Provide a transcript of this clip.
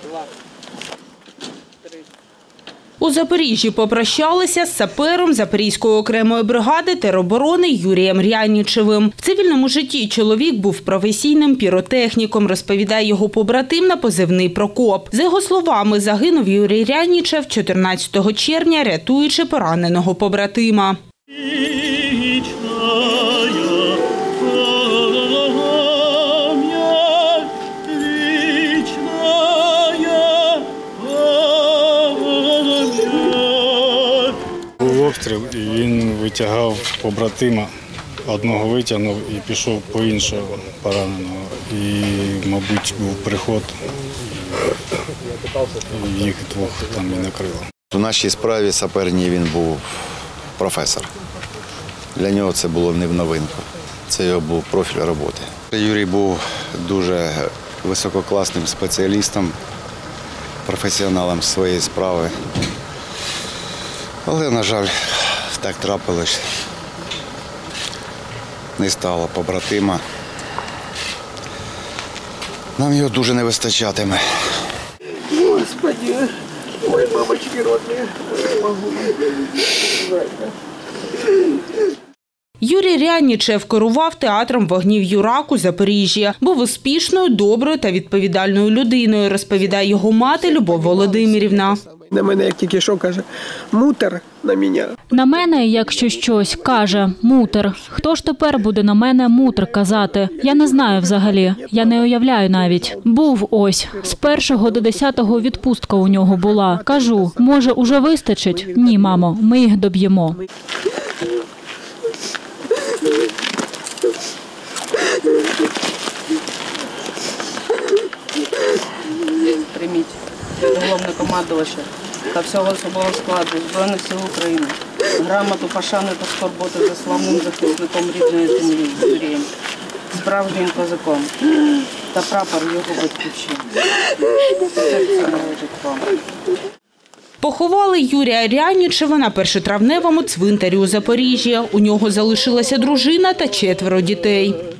У Запоріжжі попрощалися з сапером Запорізької окремої бригади тероборони Юрієм Рянічевим. В цивільному житті чоловік був професійним піротехніком, розповідає його побратим на позивний Прокоп. За його словами, загинув Юрій Рянічев 14 червня, рятуючи пораненого побратима. Обстріл, і він витягав побратима, одного витягнув і пішов по іншого пораненого. І, мабуть, був приход, і їх двох там і накрило. У нашій справі саперній він був професор. Для нього це було не в новинку, це його був профіль роботи. Юрій був дуже висококласним спеціалістом, професіоналом своєї справи. Але, на жаль, так трапилось. Не стало побратима. Нам його дуже не вистачатиме. Господи, ой, мамочки родные, не могу. Юрій Рянічев керував театром вогнів «Юрак» у Запоріжжі. Був успішною, доброю та відповідальною людиною, розповідає його мати Любов Володимирівна. На мене, як тільки що, каже, мутер на мене. На мене, якщо щось, каже, мутер. Хто ж тепер буде на мене мутер казати? Я не знаю взагалі. Я не уявляю навіть. Був ось. З 1-го до 10-го відпустка у нього була. Кажу, може, уже вистачить? Ні, мамо, ми їх доб'ємо. Прийміть головнокомандувача та всього особового складу Збройних сил України грамоту пошани та скорботи за славним захисником рідної землі Юрієм, справжнім козаком та прапор його батьківщини. Серце належить вам. Поховали Юрія Рянічева на першотравневому цвинтарі у Запоріжжі. У нього залишилася дружина та 4 дітей.